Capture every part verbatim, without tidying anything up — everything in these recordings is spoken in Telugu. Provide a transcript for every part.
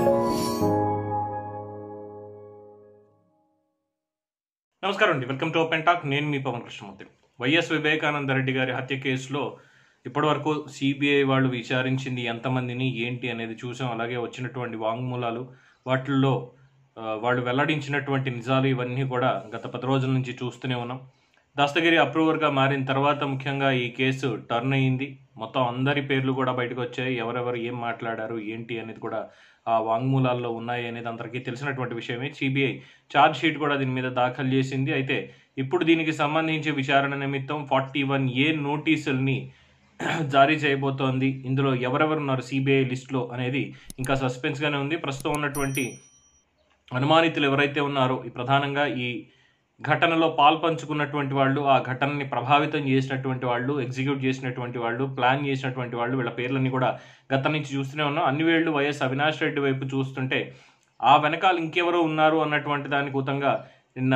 నమస్కారం అండి, వెల్కమ్ టు ఓపెన్ టాక్. నేను మీ పవన్ కృష్ణమూర్తి. వైఎస్ వివేకానంద రెడ్డి గారి హత్య కేసులో ఇప్పటివరకు సిబిఐ వాళ్ళు విచారించింది ఎంతమందిని ఏంటి అనేది చూసాం. అలాగే వచ్చినటువంటి వాంగ్మూలాలు, వాటిల్లో వాళ్ళు వెల్లడించినటువంటి నిజాలు ఇవన్నీ కూడా గత పది రోజుల నుంచి చూస్తూనే ఉన్నాం. దస్తగిరి అప్రూవర్గా మారిన తర్వాత ముఖ్యంగా ఈ కేసు టర్న్ అయ్యింది. మొత్తం అందరి పేర్లు కూడా బయటకు వచ్చాయి. ఎవరెవరు ఏం మాట్లాడారు ఏంటి అనేది కూడా ఆ వాంగ్మూలాల్లో ఉన్నాయి అనేది అందరికీ తెలిసినటువంటి విషయమే. సిబిఐ ఛార్జ్ షీట్ కూడా దీని మీద దాఖలు చేసింది. అయితే ఇప్పుడు దీనికి సంబంధించి విచారణ నిమిత్తం ఫార్టీ వన్ ఏ నోటీసుల్ని జారీ చేయబోతోంది. ఇందులో ఎవరెవరు ఉన్నారు సిబిఐ లిస్టులో అనేది ఇంకా సస్పెన్స్గానే ఉంది. ప్రస్తుతం ఉన్నటువంటి అనుమానితులు ఎవరైతే ఉన్నారో ఈ ప్రధానంగా ఈ ఘటనలో పాల్పంచుకున్నటువంటి వాళ్ళు, ఆ ఘటనని ప్రభావితం చేసినటువంటి వాళ్ళు, ఎగ్జిక్యూట్ చేసినటువంటి వాళ్ళు, ప్లాన్ చేసినటువంటి వాళ్ళు, వీళ్ళ పేర్లన్నీ కూడా గత నుంచి చూస్తూనే ఉన్నాం. అన్ని వేళ్ళు వైఎస్ అవినాష్ రెడ్డి వైపు చూస్తుంటే ఆ వెనకాల ఇంకెవరో ఉన్నారు అన్నటువంటి దానికి ఊతంగా నిన్న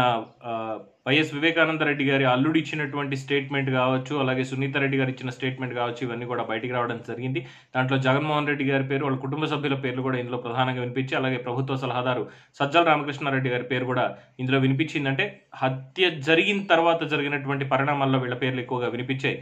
వైఎస్ వివేకానంద రెడ్డి గారి అల్లుడు ఇచ్చినటువంటి స్టేట్మెంట్ కావచ్చు, అలాగే సునీత రెడ్డి గారు ఇచ్చిన స్టేట్మెంట్ కావచ్చు, ఇవన్నీ కూడా బయటికి రావడం జరిగింది. దాంట్లో జగన్మోహన్ రెడ్డి గారి పేరు, వాళ్ళ కుటుంబ సభ్యుల పేర్లు కూడా ఇందులో ప్రధానంగా వినిపించి, అలాగే ప్రభుత్వ సలహాదారు సజ్జల రామకృష్ణారెడ్డి గారి పేరు కూడా ఇందులో వినిపించిందంటే హత్య జరిగిన తర్వాత జరిగినటువంటి పరిణామాల్లో వీళ్ళ పేర్లు ఎక్కువగా వినిపించాయి.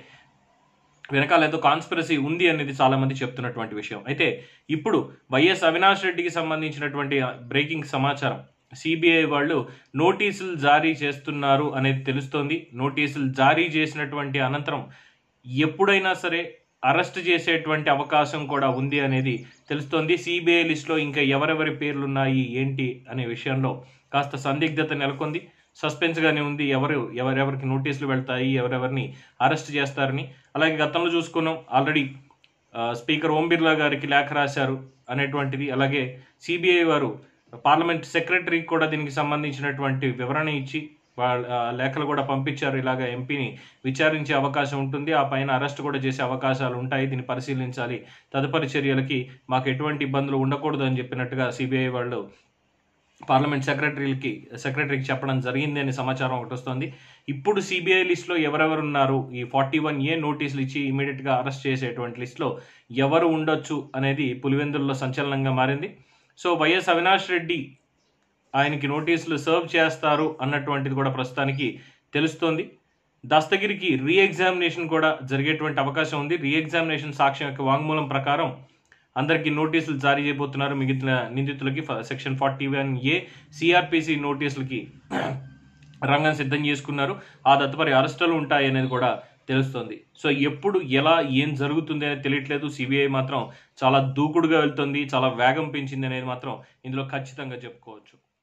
వెనకాల ఏదో కాన్స్పిరసీ ఉంది అనేది చాలా మంది చెప్తున్నటువంటి విషయం. అయితే ఇప్పుడు వైఎస్ అవినాష్ రెడ్డికి సంబంధించినటువంటి బ్రేకింగ్ సమాచారం, సిబిఐ వాళ్ళు నోటీసులు జారీ చేస్తున్నారు అనేది తెలుస్తోంది. నోటీసులు జారీ చేసినటువంటి అనంతరం ఎప్పుడైనా సరే అరెస్ట్ చేసేటువంటి అవకాశం కూడా ఉంది అనేది తెలుస్తోంది. సిబిఐ లిస్టులో ఇంకా ఎవరెవరి పేర్లున్నాయి ఏంటి అనే విషయంలో కాస్త సందిగ్ధత నెలకొంది. సస్పెన్స్గానే ఉంది. ఎవరు ఎవరెవరికి నోటీసులు వెళ్తాయి, ఎవరెవరిని అరెస్ట్ చేస్తారని. అలాగే గతంలో చూసుకున్నాం, ఆల్రెడీ స్పీకర్ ఓం బిర్లా గారికి లేఖ రాశారు అనేటువంటిది. అలాగే సిబిఐ వారు పార్లమెంట్ సెక్రటరీకి కూడా దీనికి సంబంధించినటువంటి వివరణ ఇచ్చి వాళ్ళ లేఖలు కూడా పంపించారు. ఇలాగ ఎంపీని విచారించే అవకాశం ఉంటుంది, ఆ పైన అరెస్ట్ కూడా చేసే అవకాశాలు ఉంటాయి, దీన్ని పరిశీలించాలి, తదుపరి చర్యలకి మాకు ఎటువంటి ఇబ్బందులు ఉండకూడదు అని చెప్పినట్టుగా సిబిఐ వాళ్ళు పార్లమెంట్ సెక్రటరీలకి సెక్రటరీకి చెప్పడం జరిగింది అనే సమాచారం ఒకటి వస్తుంది. ఇప్పుడు సిబిఐ లిస్టులో ఎవరెవరు ఉన్నారు, ఈ ఫార్టీ వన్ ఏ నోటీసులు ఇచ్చి ఇమీడియట్గా అరెస్ట్ చేసేటువంటి లిస్టులో ఎవరు ఉండొచ్చు అనేది పులివెందుల్లో సంచలనంగా మారింది. సో వైఎస్ అవినాష్ రెడ్డి ఆయనకి నోటీసులు సర్వ్ చేస్తారు అన్నటువంటిది కూడా ప్రస్తుతానికి తెలుస్తోంది. దస్తగిరికి రీ ఎగ్జామినేషన్ కూడా జరిగేటువంటి అవకాశం ఉంది. రీ ఎగ్జామినేషన్ సాక్ష్యం యొక్క వాంగ్మూలం ప్రకారం అందరికీ నోటీసులు జారీ చేయబోతున్నారు. మిగిలిన నిందితులకి section forty one A CrPC నోటీసులకి రంగం సిద్ధం చేసుకున్నారు. ఆ తదుపరి అరెస్టులు ఉంటాయి అనేది కూడా తెలుస్తుంది. సో ఎప్పుడు ఎలా ఏం జరుగుతుంది అనేది తెలియట్లేదు. సిబిఐ మాత్రం చాలా దూకుడుగా వెళ్తుంది, చాలా వేగం పెంచింది అనేది మాత్రం ఇందులో ఖచ్చితంగా చెప్పుకోవచ్చు.